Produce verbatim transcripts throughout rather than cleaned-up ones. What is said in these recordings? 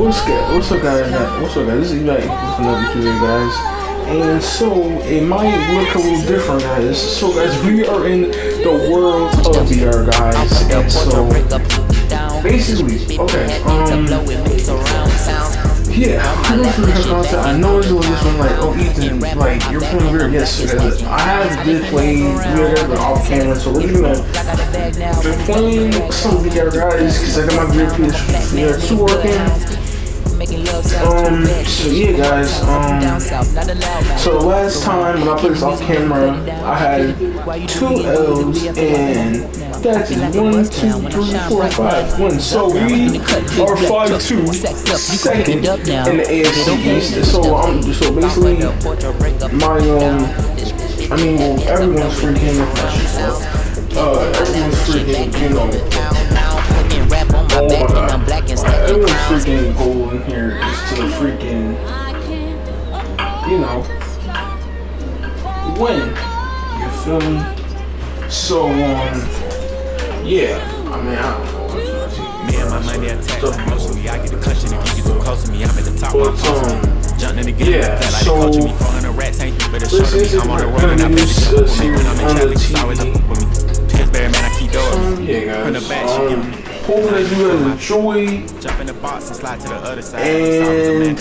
what's good? What's up, guys? What's up, guys? This is Eli with another video, guys. And so it might look a little different, guys. So, guys, we are in the world of V R, guys. And so basically, okay, um, yeah, I know for the content. I know it's doing this one like, oh, Ethan, like you're playing V R. Yes, so guys, I have did play V R but off camera, so we're gonna been playing some V R, guys, because I got my V R P S V R two working. Um, so yeah, guys, um, so last time when I played this off camera, I had two L's, and that's one, two, three, four, five wins. So we are five two, second in the A F C East. So um, so basically, my um, I mean, well, everyone's freaking, uh, everyone's freaking, you know. Oh my god. Right, everyone's freaking goal in here is to freaking, you know, win. You feel me? So, um, yeah. I mean, I don't know what to say. Me and my money attack emotionally. I get the cushion if you get too close to me. I'm at the top of my post. Jumping in the game. Yeah, so this is I'm on the road and I bet the series on the T V. Man, I keep doing. Yeah, guys. Um, hope that you guys enjoy. Jump in the box and slide to the other side. And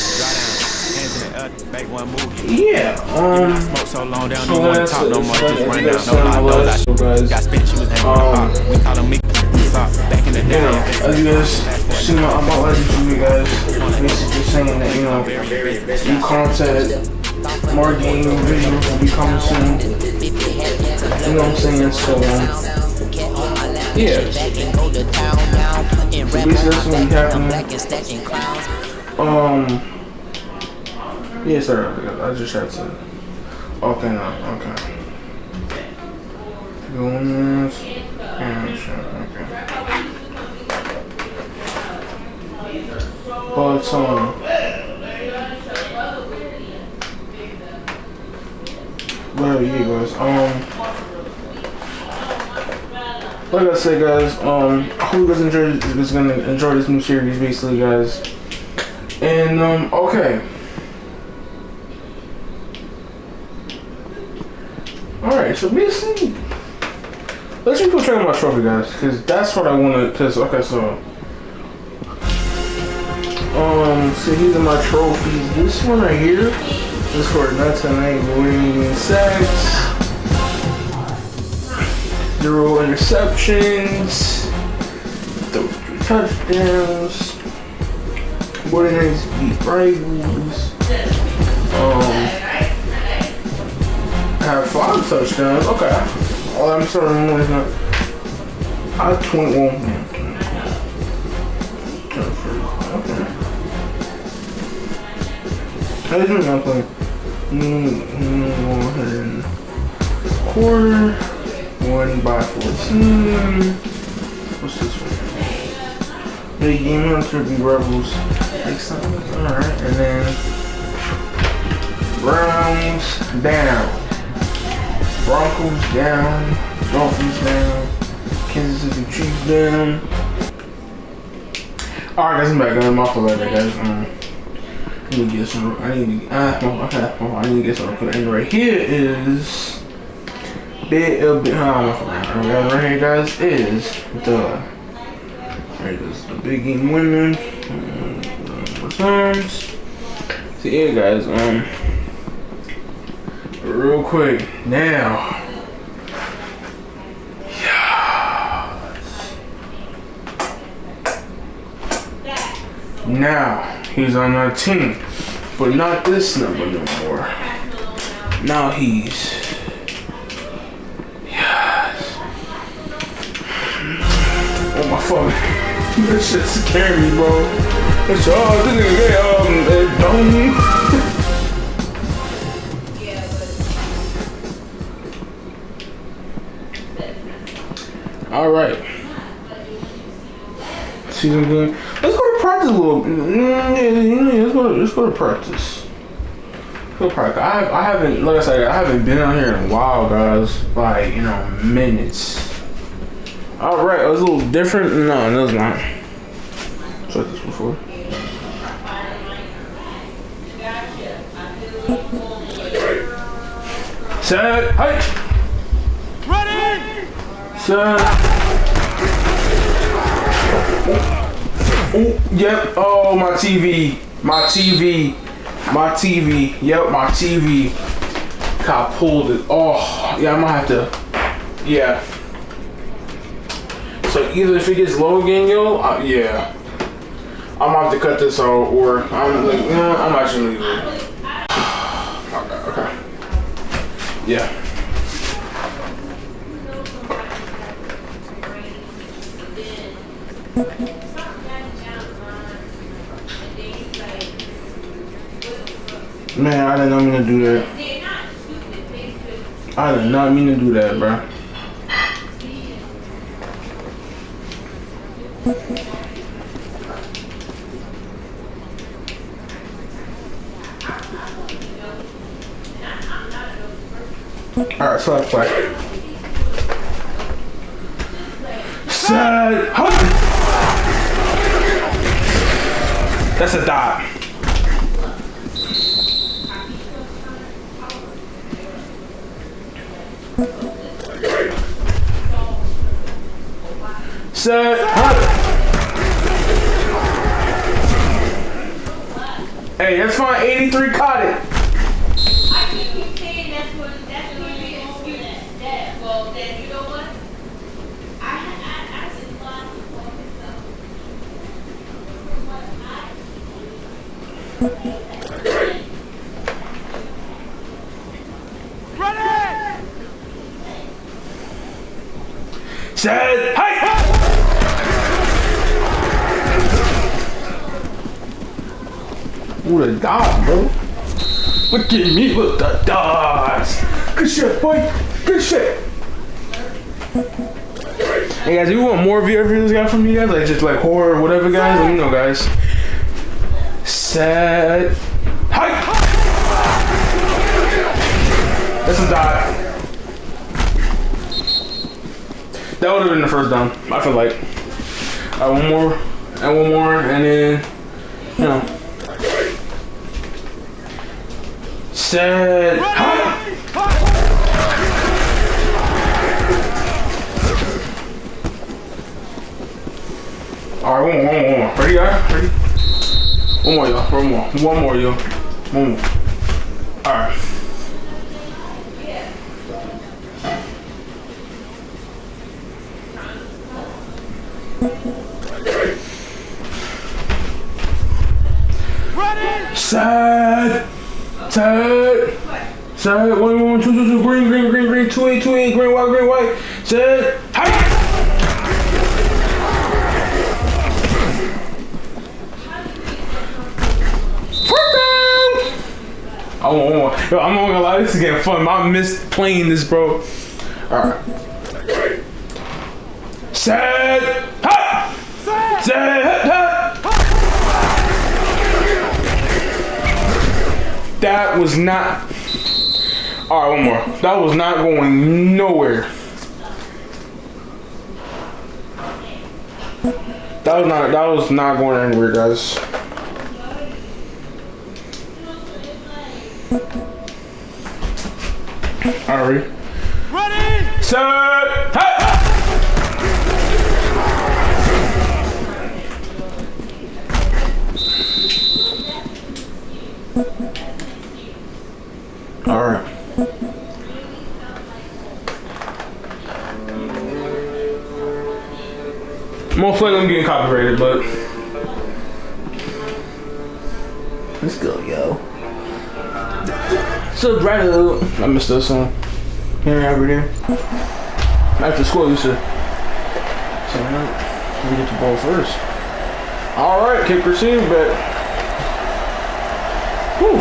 yeah, um, smoke so long, they don't even want to talk no more. Just run down, no lie, no lie. Got spent, she was hanging on the box. We call them me. Back in the day, as you guys see, my I'm about to you guys. Basically saying that, you know, new content, more game videos will be coming soon. You know what I'm saying? So, um, yeah. So basically, that's what be happening. Um, yeah, sorry, I just had to. Okay, no, okay. Doing this. And shit, okay. But, um, well, yeah, guys, um, like I said, guys, um, I hope you guys enjoy, is gonna enjoy this new series, basically, guys. And, um, okay. Alright, so basically, let's just go check out my trophy, guys, because that's what I want to, because, okay, so, um, so these are my trophies. This one right here is for ninety-eight winning sacks, zero interceptions, three touchdowns, forty-nine beat rivals, um, I have five touchdowns, okay, oh, I'm sorry, I'm not, I have twenty-one, okay, I just remember playing, one hundred quarter, one by fourteen. What's this one? Big game hunter be rebels. Alright, and then Browns down, Broncos down, Dolphins down, Kansas City Chiefs down. Alright, guys, I'm back. I'm off of that, guys. Um, I need to get some. I need to. Uh, oh, okay. Oh, I need to get some. And right here is big. Uh, big. Uh, right here, guys, is the. Right, this is the big game winner. Uh, returns. So yeah, guys. Um, real quick now. Now he's on our team, but not this number no more. Now he's yes. Oh my fuck, this shit scared me, bro. It's oh this nigga get um don't. All right. Season good. Let's go to practice a little bit. Yeah, let's go to, let's go to practice. Let's go to practice. I, I haven't, like I said, I haven't been out here in a while, guys. Like, you know, minutes. Alright, it was a little different. No, no, it's not. I've tried this before. Set. Height. Ready. Set. Oh, yep. Oh, my T V. My T V. My T V. Yep, my T V. I pulled it. Oh, yeah, I'm gonna have to. Yeah. So either if it gets low again, yo, uh, yeah. I'm gonna have to cut this out, or I'm like, no, I'm actually leaving it. Okay, okay. Yeah. Man, I did not mean to do that. I did not mean to do that, bro. Alright, so that's like Set. That's a dot. Set. Hey, that's fine. eighty-three caught it. Set. Hey! Ooh, the dot, bro. Look at me with the dots. Good shit, boy. Good shit. Hey guys, if you want more V R videos guys from you guys, like just like horror or whatever, guys, let me know, guys. Set. Hey! That's a dot. That would have been the first down, I feel like. Uh, one more, and one more, and then, you know. Set. Alright, one more, one more, one more. Ready, guys? Ready? One more, y'all. One more. One more, y'all. One more. Alright. Set. Set. Set. One, one, two, two, two. Green, green, green, green. Two, eight, two, eight. Green, white, green, white. Set. Hey. I want one more. Yo, I'm not gonna lie. This is getting fun. I missed playing this, bro. All right. Set. Ha. Set. Set. Ha. That was not. All right, one more. That was not going nowhere. That was not. That was not going anywhere, guys. All right. Ready. Set. Hey. All right. Most likely I'm getting copyrighted, but let's go, yo. So bright out. I missed this song. Here, over there. After school, we used to. So we get the ball first. All right, kick receive, but. Whew.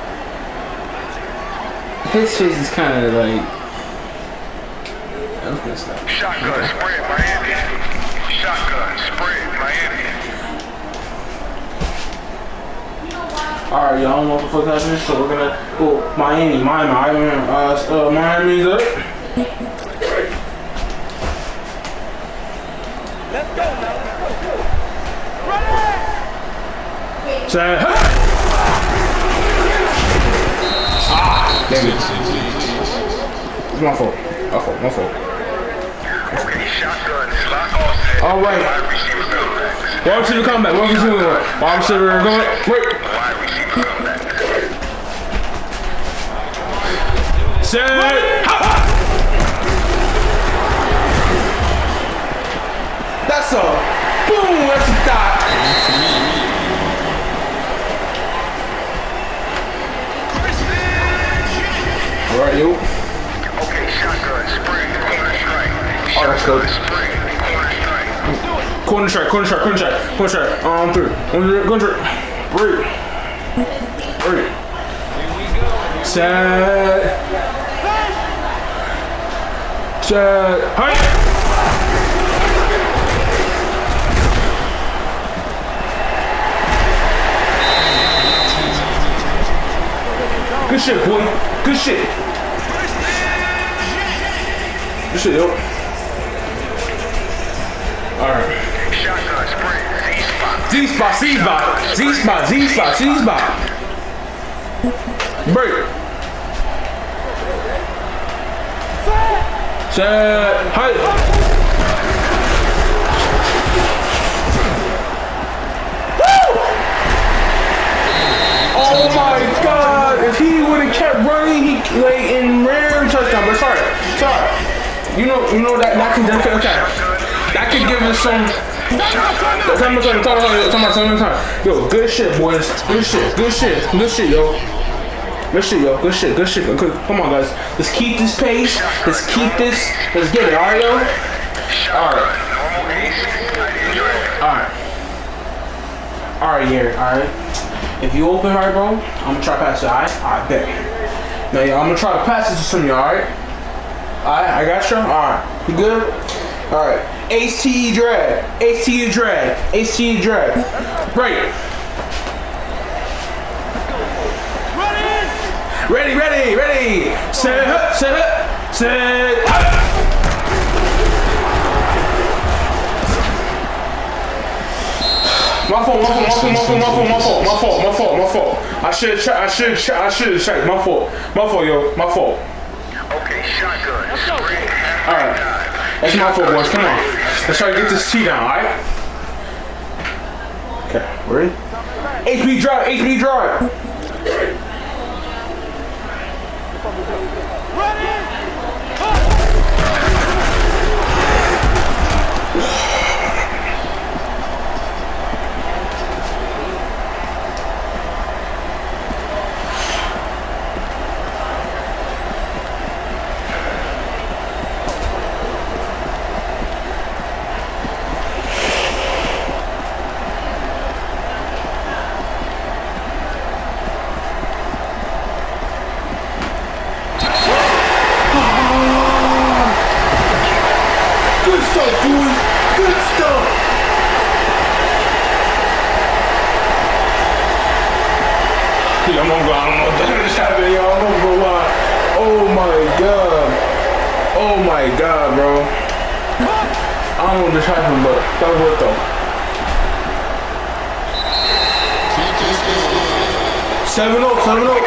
His face is kind of like, okay. good stuff. Shotgun spread Miami. Shotgun spread Miami. Alright, y'all don't know what the fuck happened, so we're gonna go Miami, Miami, Miami, uh, uh, Miami's up. Let's go now. Ready! Say, hey! Ah, damn it. It's my fault. My fault, my fault. Okay, shotgun slot offset. Alright. Wide receiver comeback. Wide receiver comeback, wide receiver comeback. Wide receiver going, wait. Wide receiver comeback. Say, ha! That's a boom, that's a dot. Alright, yo. Okay, shotgun spring, corner strike. Oh, that's good. Spring, corner strike. Corner strike, corner strike, corner strike, corner strike. Um, three. Corner strike. Three. Three. Set. Set. Hi. Good shit, boy. Good shit. Good shit, yo. Alright. Shotgun spring, Z-spot. Z-spot, Z-spot, Z-spot, Z-spot, Z-spot. Break. Set. Hi. Oh my God! If he would have kept running, he like in rare touchdown. But sorry, sorry. You know, you know that that can that could, okay. That could give us some. Time to time, time to time, time to time. Yo, good shit, boys. Good shit, good shit, good shit, yo. Good shit, yo. Good shit, good shit. Good. Come on, guys. Let's keep this pace. Let's keep this. Let's get it. All right, yo. All right. All right. All right, Gary. All right. If you open right, bro, I'm gonna try to pass it, alright? Alright, bet. Now, yeah, I'm gonna try to pass it to some of you, alright? Alright, I got you? Alright, you good? Alright, H T E drag, H T E drag, H T E drag. Right. Ready, ready, ready. Set up, set up, set up. My fault, my fault, my fault, my fault, my fault, my fault, my fault, my fault. I should, I should, I should have checked. My fault, my fault, yo, my fault. Okay, shotgun. All right, that's my fault, boys. Come on, let's try to get this T down, all right? Okay, ready? H P drive, H P drive. Good stuff, boys. Good stuff. Yeah, I'm gonna go. I'm gonna go. This happened, y'all. I'm gonna go live. Oh my God. Oh my God, bro. I don't know what just happened, but that was what though. seven oh, seven oh.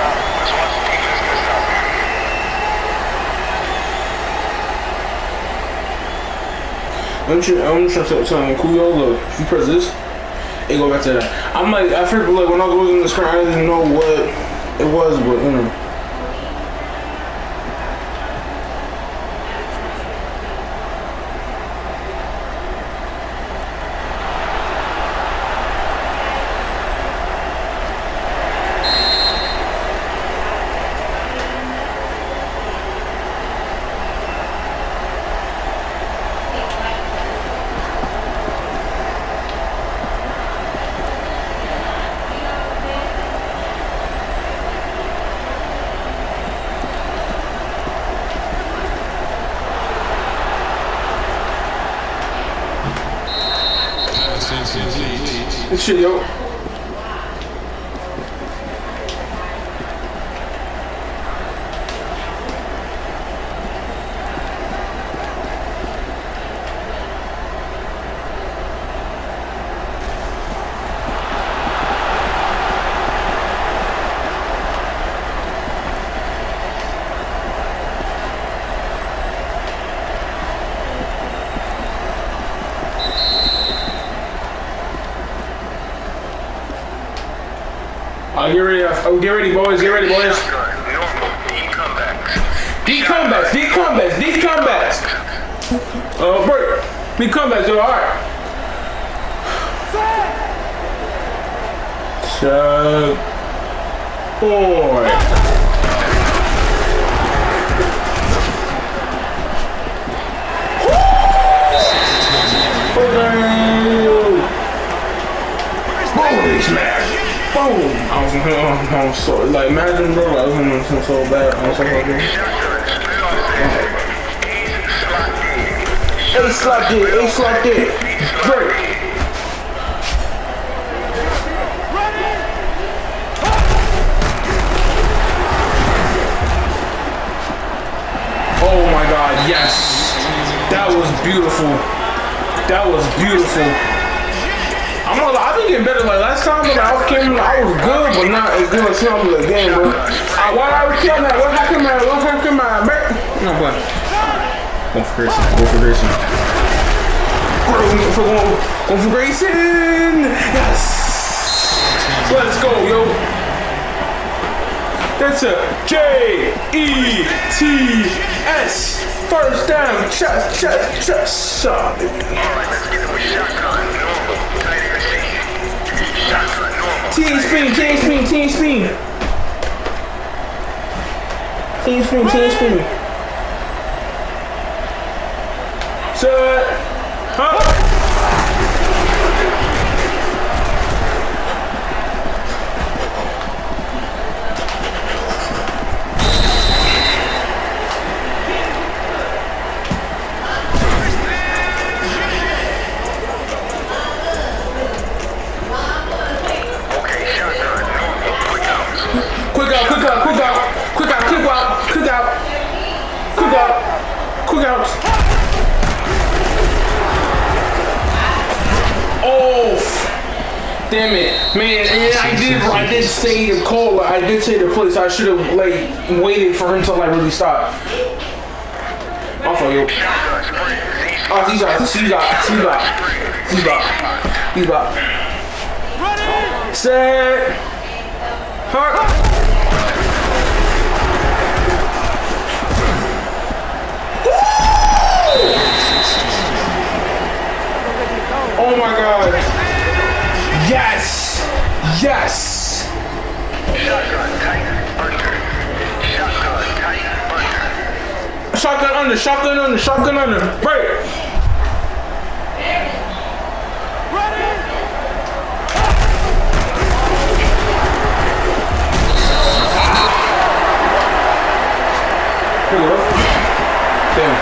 I'm just, I'm just trying to tell you, cool, yo, look, if you press this, it go back to that. I'm like, I figured, like, when I was looking at the screen, I didn't know what it was, but, you know. Good shit, yo. Uh, get ready, oh, get ready, boys, get ready, boys. Deep comebacks, deep comebacks, deep comebacks. Uh, break. Deep comebacks, yo, alright. Shut. Boy. Holy smash. Boom! I was, I was so, like, imagine, bro, I was in some so bad. I was so fucking. Ace slap it, ace slap it. Break. Oh my god, yes! That was beautiful. That was beautiful. I'm not, I've been getting better. Like last time when I was camera, I was good, but not as good as some of the game, bro. Uh, why I was killing that? What happened, man? What happened, man? No, but going for Grayson. Go for Grayson. Go for, go, go for Grayson. Yes. Let's go, yo. That's a J E T S. First down. Chest, chest, chest. Shot, baby. Team spin, team spin, team spin. Team spin, team spin. Set. Huh? Quick out, quick out, quick out, quick out, quick out, quick out, quick out, quick out. Oh, damn it, man! And I did, I did say the call. I did say the place. I should have like waited for him to like really stop. Also, yo. Oh, he's out, he's out, he's out, he's out, he's out. Set. Hurt. Oh my god. Yes. Yes. Shotgun tight under. Shotgun tight under. Shotgun under. Shotgun under. Shotgun under. Break. Damn.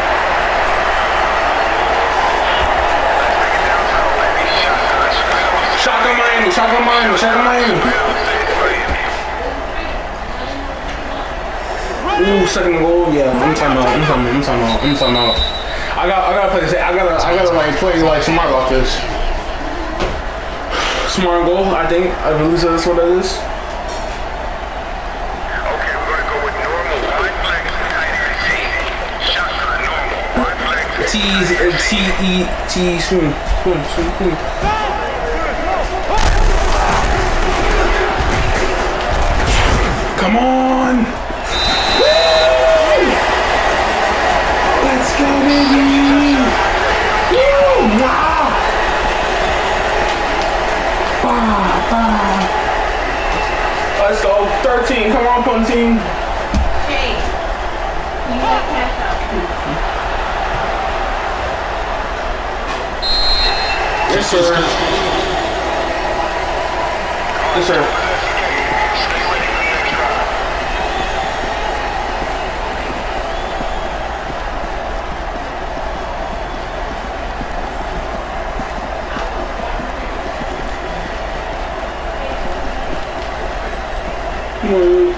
Shotgun Miami, shotgun Miami, shotgun Miami. Ooh, second goal, yeah. I'm talking about, I'm talking about, I'm talking about, I'm talking about. I got, I gotta play this. I gotta, I gotta like play like smart about this. Smart goal, I think. I believe that's what that is. Okay, we're gonna go with normal. One flex, tight and T. Shotgun normal. One flex. T T E T swim, swim, swim, swim. Come on! Woo! Let's go, baby! Woo! Wow! Ah, ah. Let's go, thirteen. Come on, pun team. Hey, you got cash out. Yes, sir. Yes, sir. Mm.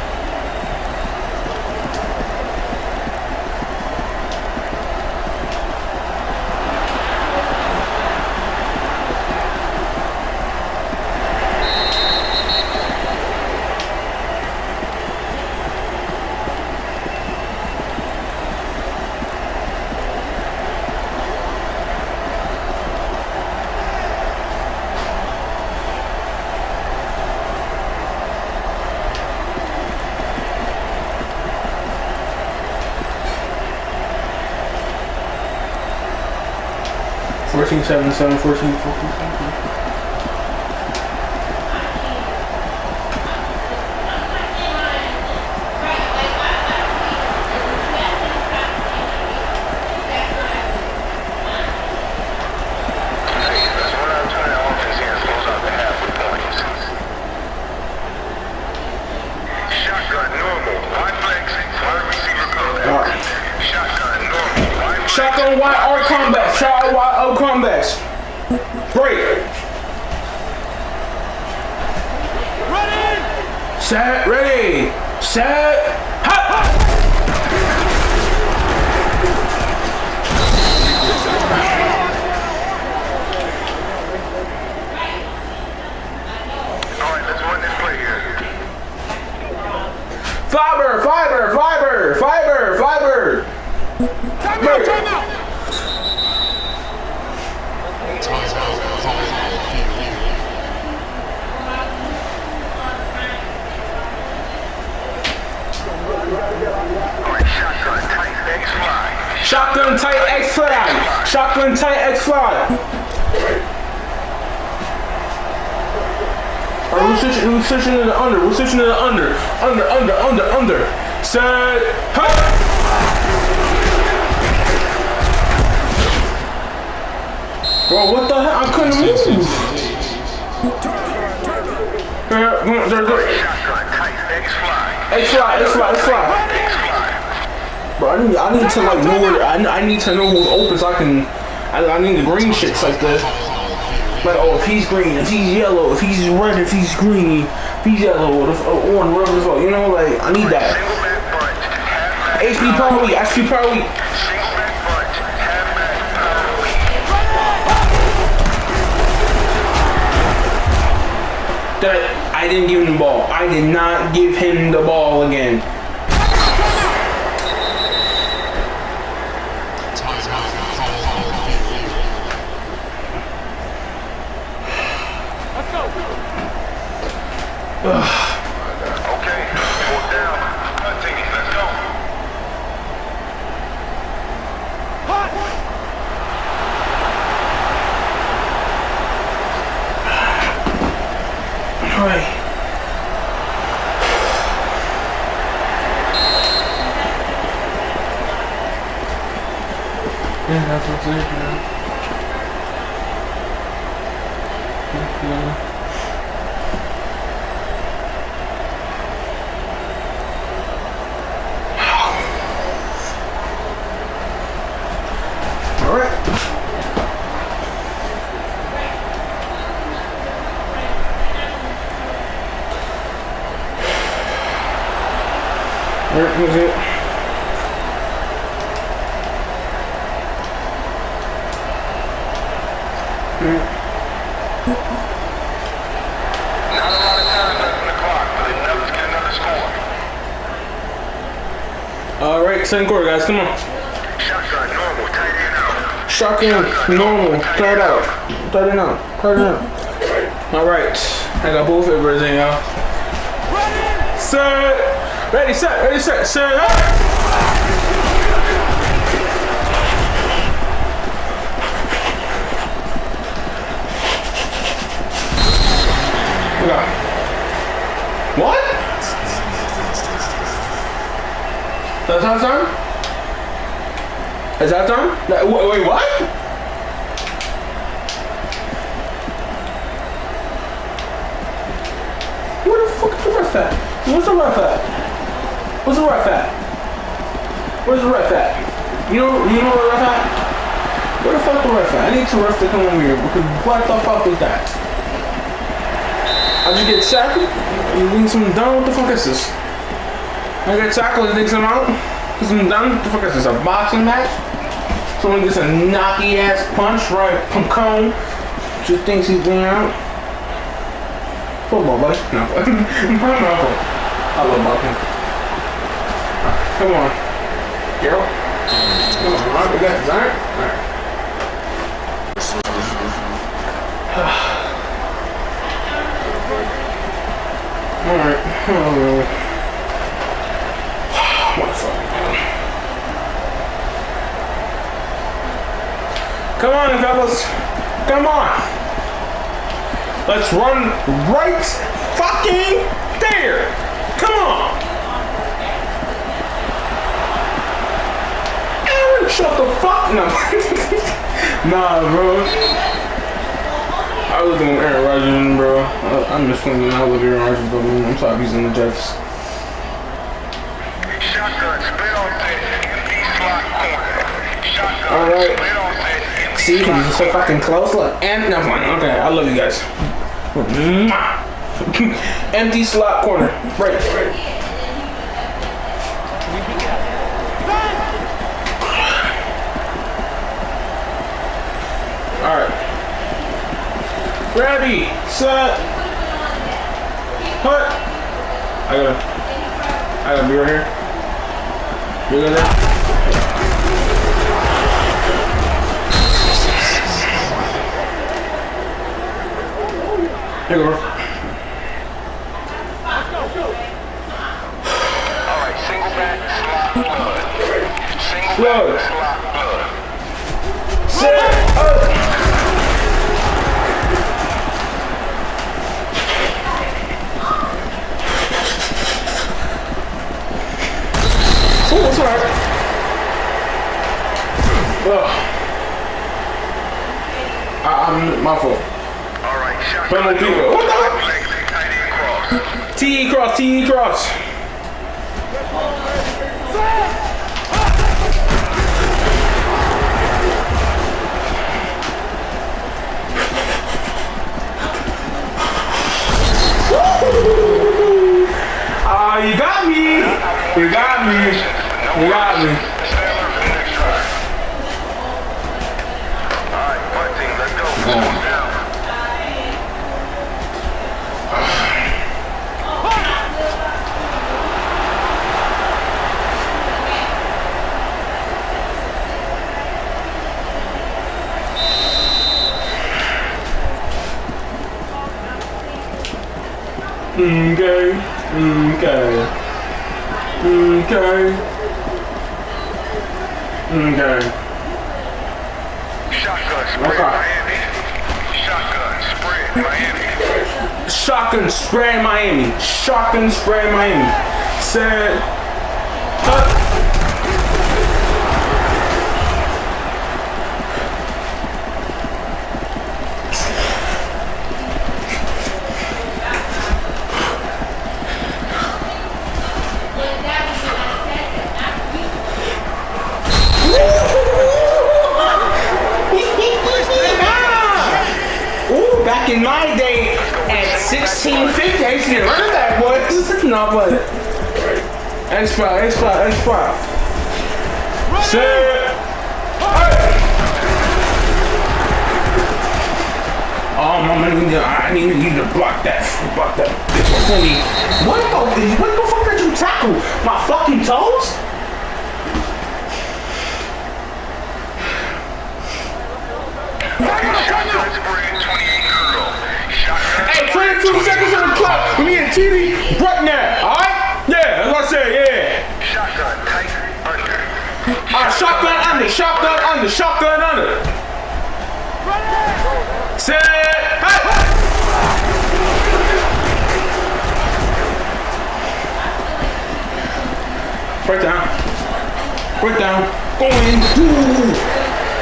fourteen seven seven, fourteen fourteen seven. Shotgun Y R combat. Shotgun Y O combat. Break. Ready! Set. Ready. Set. Hop. Alright, let's run this play here. Fiber. Fiber. Fiber. Fiber. Fiber. Time out! Time out! Shotgun tight, X fly. Shotgun tight X fly. Shotgun tight X fly. Alright, we're switching, we're switching to the under. We're switching to the under. Under, under, under, under. Set. Hop. Bro, what the hell? I couldn't move. Shotgun tight, X fly. X fly, X fly, X fly. Bro, I need, I need to like know where, I, I need to know who's open so I can, I, I need the green shits like this. Like, oh, if he's green, if he's yellow, if he's red, if he's green, if he's yellow, if uh, orange, whatever the fuck, you know, like, I need that. H P power week, H P power week. That I didn't give him the ball. I did not give him the ball again. Let's go! Okay, fourth down. Continue, let's go. Hot! Alright. Yeah, that's what's it, man. Alright. Alright, here's it. Mm. Not a lot of time left on the clock, but let's get another score. Alright, second quarter, guys, come on. Shotgun, normal, tight end out. Shotgun, normal, tight out. Tight it out, tight it out. Alright, I got both of everything, y'all. Ready! Set! Ready, set, ready, set, set, up! What? That's how time? Is that time? That, wait, wait, what? Where the fuck is the ref at? Where's the ref at? Where's the ref at? Where's the ref at? You know, you know where the ref at? Where the fuck the ref at? I need some ref to come over here because what the fuck was that? I just get sacked? You think something done? What the fuck is this? I got tackled. You think something out? Is something done? What the fuck is this? A boxing match? Someone gets a knocky ass punch, right? Puncone. Just thinks he's going out. Football, buddy. No. no. I love boxing. Come on. Carol. Come on, right? We got this, alright? Alright. Alright. Oh, really? What the fuck? Come on, fellas. Come on. Let's run right fucking there. Come on. Aaron, shut the fuck no. Nah, bro. I was doing Aaron Rodgers, bro. I, I'm just thinking I love Aaron Rodgers, but I'm sorry he's in the Jets. Shotgun, split on set, empty slot corner. Shotgun, All right. split on set, empty See, slot he's so corner. fucking close. Look, and no fine. Okay, I love you guys. Empty slot corner. Right, right. All right. Ready, set, put. I gotta, I gotta be right here. You got that? Here we go. Alright, single back, slot blood. Single Blood. back, slot blood. Set, up. Oh, it's alright. I, I'm my fault. Alright, Penalty shotgun. kick. What the Leg, tight end cross. T E cross, T E cross. Ah, uh, you got me. You got me. You got me. Stay alert for the next try. Alright, punt team, let's go. One down. Okay, okay, okay, okay. Shotgun spread Okay. Miami. Shotgun spread Miami. Shotgun spray Miami. Shotgun spray Miami. Set. Cut. Ooh, back in my day at sixteen fifty, I used to learn that, boy. No, but X five, X five, X five. Set. Oh, mama, I need you to block that, block that bitch for me. What the, what the fuck did you tackle? My fucking toes? Shotgun spread twenty-eight curl. Shotgun Hey, twenty-two seconds on the clock. Me and T V right now, alright? Yeah, that's what I said, yeah. Shotgun tight under. Alright, shotgun under, shotgun under, shotgun under. Set. Hey. Break down. Break down. Going. Ooh.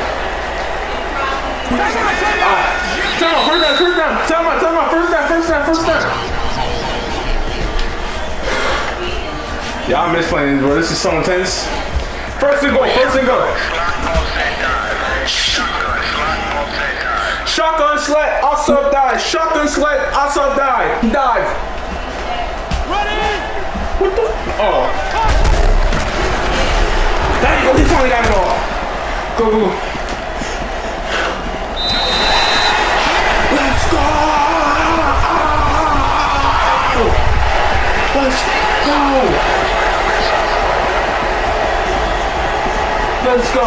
Alright. Time out, first down, first down. Time out, time out, first down, first down, first down. Y'all misplaying this, bro. This is so intense. First and go, first and go. Slot offset dive. Shotgun slot offset dive. Shotgun sled, also dive. Shotgun sled, also dive. Dive. Run in! What the? Oh. There you go. He finally got it all. Go, go, go. Let's go. Let's go. Let's go.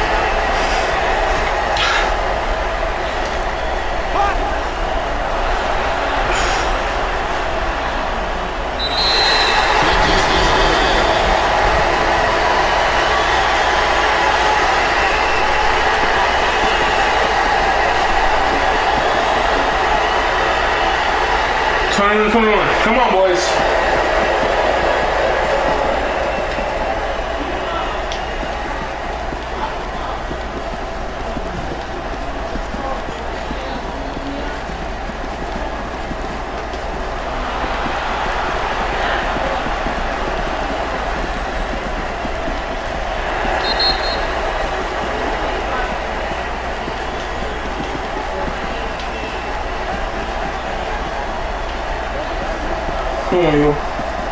twenty twenty-one. Come on, boys. Come on, yo.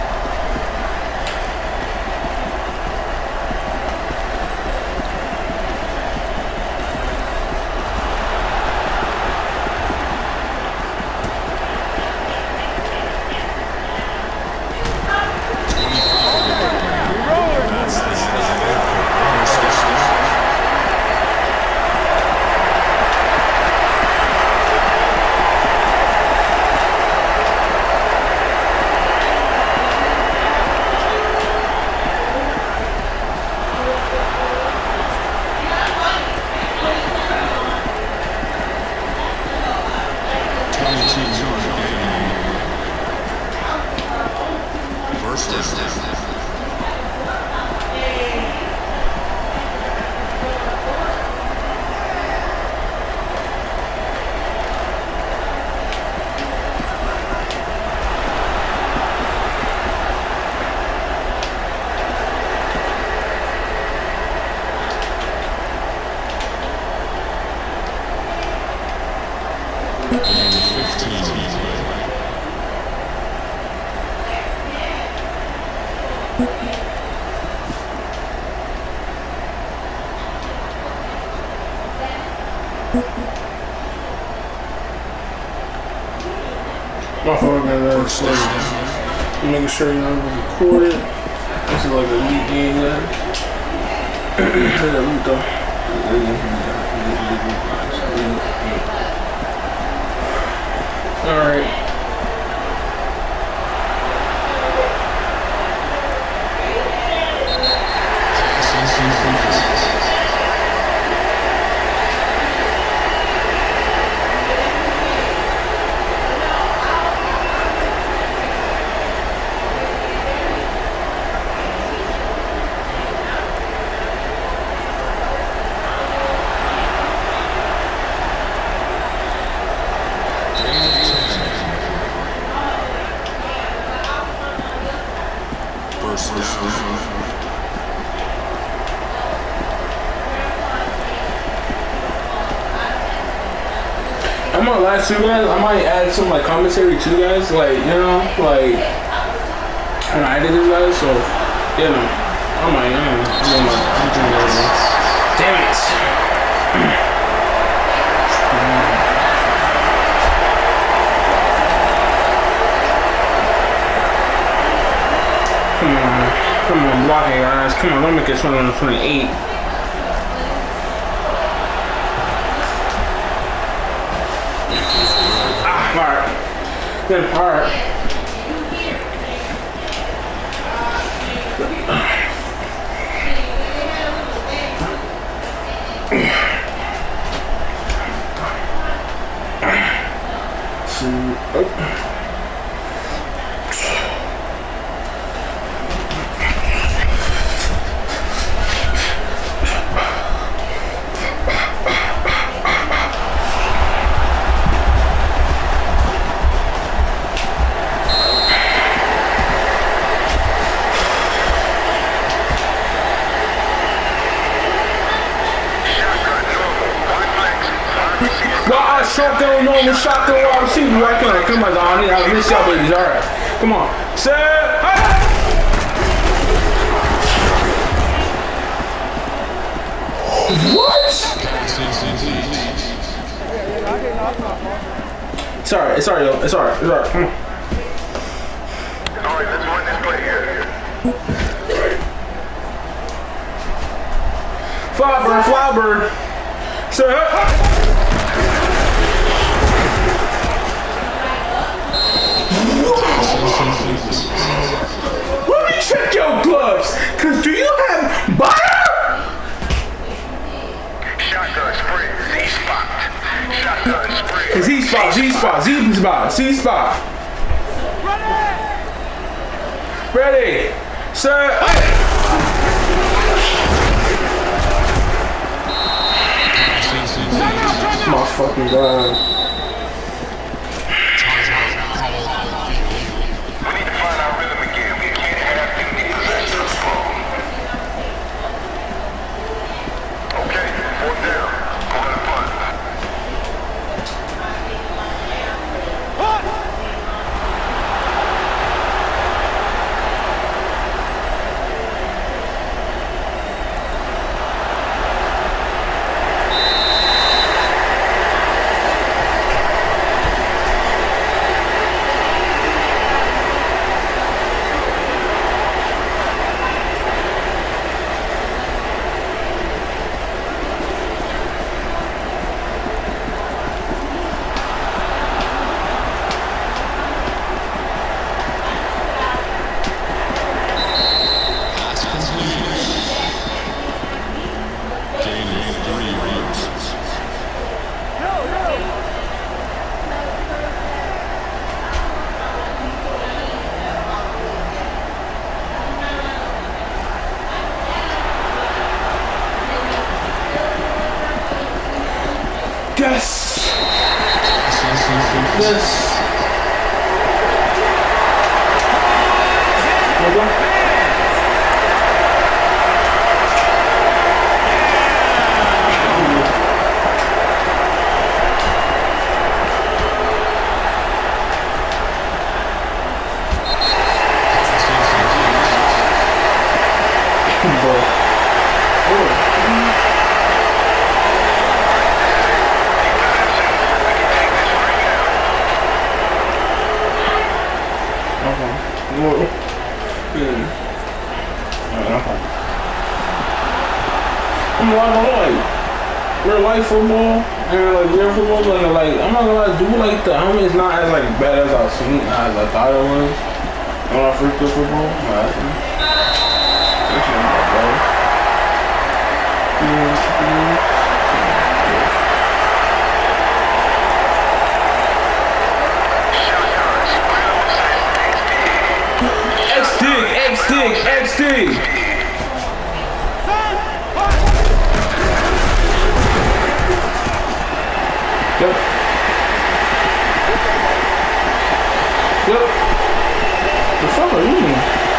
My phone got that slow. Making sure you know I'm recorded. This is like a lead game there. Loot though. Alright. I'm gonna lie to you guys, I might add some like commentary to you guys, like, you know, like, when I edit this guys, so, you know, I might, you know, I'm doing my, I'm doing everything. Damn it! Come on, come on, block it, guys, come on, don't make it twenty-one twenty-eight. Alright. Then, alright. So, oh. Shotgun, normal shotgun wide receiver right there. Come on, dog. I miss y'all babies. All right. Come on. Set. Hey. What? Sorry, it's alright, yo. It's alright. It's alright. Come on. Alright, let's run this play here. Fly bird, fly bird. Set. Let me check your gloves. Cause do you have butter? Shotgun spring, Z-spot. Shotgun spring. Z spot, Z spot, Z spot, C spot. Ready, set, hey. My fucking god. We need to find our rhythm again. We can't have empty possession of the ball. Okay, fourth down. Call it a punt. Yes! Yes! I'm not gonna lie, real life football and like real football, like, like I'm not gonna lie, do like the helmet is not as like bad as I've seen, as I thought it was. When I first played football, nah, that's not bad. X-dig, X-dig, X-dig. Yep. Yep. The fuck are you doing?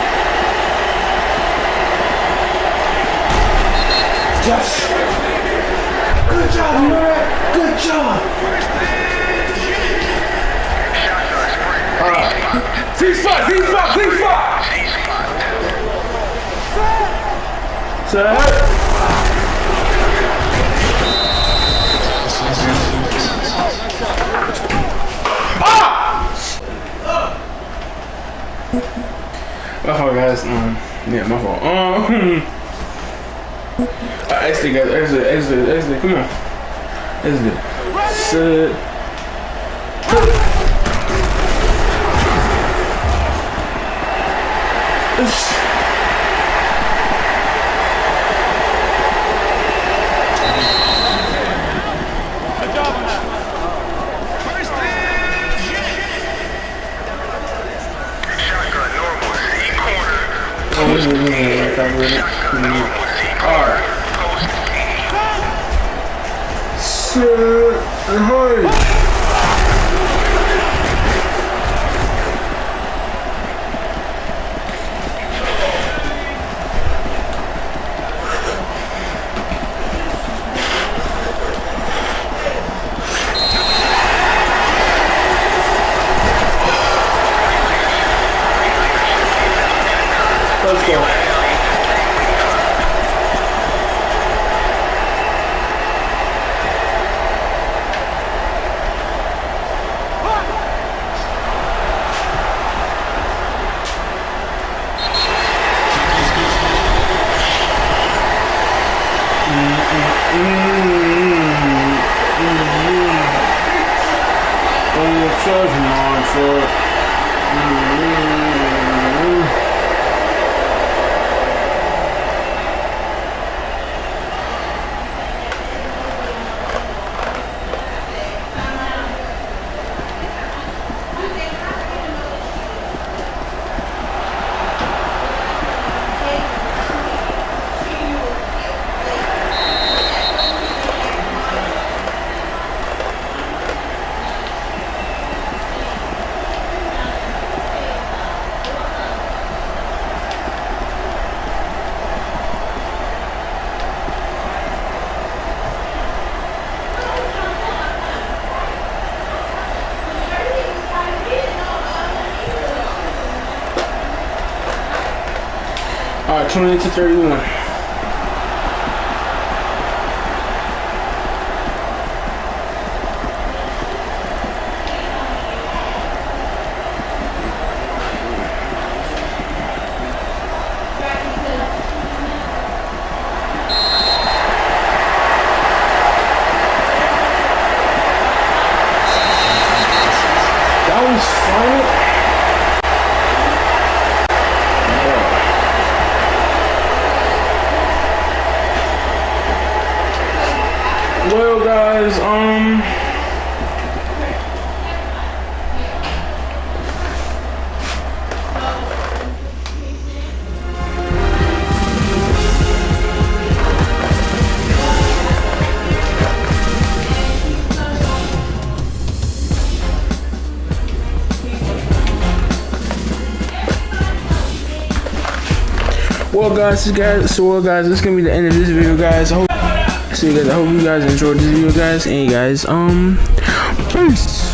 Yes. Good job, man. Good job. Alright. Z-spot, Z-spot, Z-spot. Set. My fault, guys. Um, yeah, my fault. Um, uh, exit, guys. Exit, exit, exit. Come on. Exit. Sit. Good job on that. First Shotgun normal, Z-corner. Oh, wait, wait, wait, wait. I'm ready. Alright. Sit. And hurry. let's go. Alright, twenty-eight to thirty-one. That was fun. Well, guys, um, well, guys, this guys, so well, guys, this is gonna be the end of this video, guys. I hope. So you guys, I hope you guys enjoyed this video, guys, and you guys, um, peace.